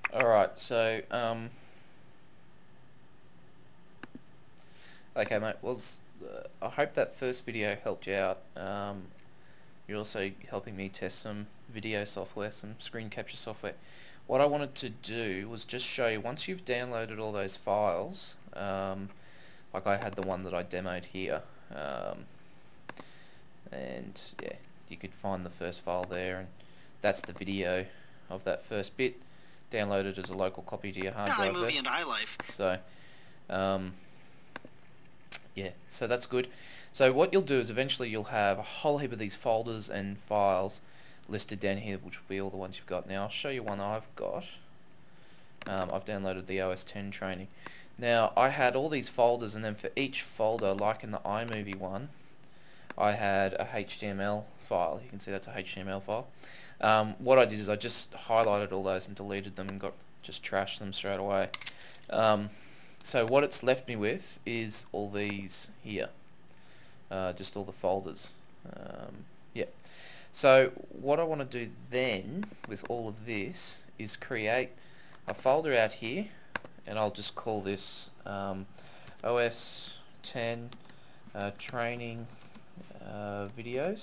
Alright, so, okay mate, I hope that first video helped you out. You're also helping me test some video software, some screen capture software. What I wanted to do was just show you, once you've downloaded all those files, like I had the one that I demoed here, and yeah, you could find the first file there, and that's the video of that first bit, downloaded as a local copy to your hard drive there. iMovie and iLife. So, yeah, so that's good. So what you'll do is eventually you'll have a whole heap of these folders and files listed down here, which will be all the ones you've got. Now I'll show you one I've got. I've downloaded the OS 10 training. Now I had all these folders, and then for each folder, like in the iMovie one, I had a HTML file. You can see that's a HTML file. What I did is I just highlighted all those and deleted them and just trashed them straight away. So what it's left me with is all these here, just all the folders. Yeah. So what I want to do then with all of this is create a folder out here, and I'll just call this OS 10 training videos.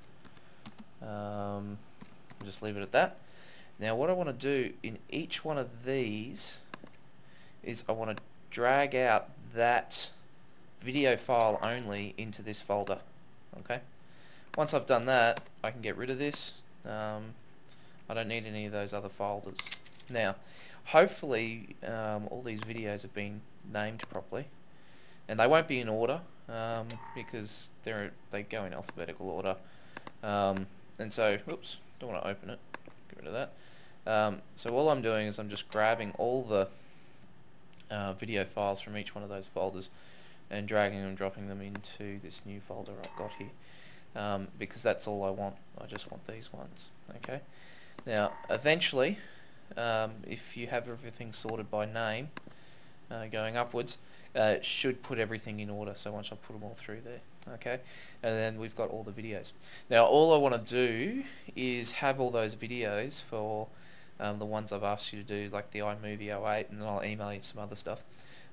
Just leave it at that. Now what I want to do in each one of these is I want to drag out that video file only into this folder. Okay. Once I've done that, I can get rid of this. I don't need any of those other folders. Now, hopefully, all these videos have been named properly, and they won't be in order because they go in alphabetical order. And so, oops, don't want to open it. Get rid of that. So all I'm doing is I'm just grabbing all the video files from each one of those folders and dragging and dropping them into this new folder I've got here, because that's all I want. I just want these ones. Okay. Now eventually, if you have everything sorted by name going upwards, it should put everything in order. So once I put them all through there, okay, and then we've got all the videos. Now all I want to do is have all those videos for the ones I've asked you to do, like the iMovie 08, and then I'll email you some other stuff.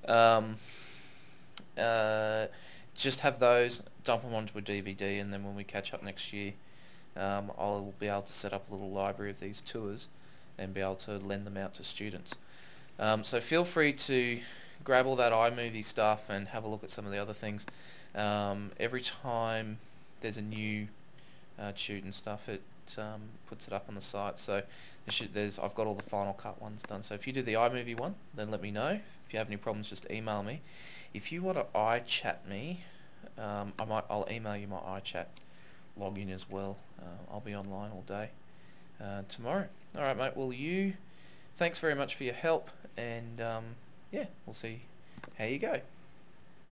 Just have those, dump them onto a DVD, and then when we catch up next year, I'll be able to set up a little library of these tours and be able to lend them out to students. So feel free to grab all that iMovie stuff and have a look at some of the other things. Every time there's a new tute and stuff, it puts it up on the site. So I've got all the Final Cut ones done. So if you do the iMovie one, then let me know. If you have any problems, just email me. If you want to iChat me, I'll email you my iChat login as well. I'll be online all day tomorrow. Alright mate, well thanks very much for your help, and yeah, we'll see how you go.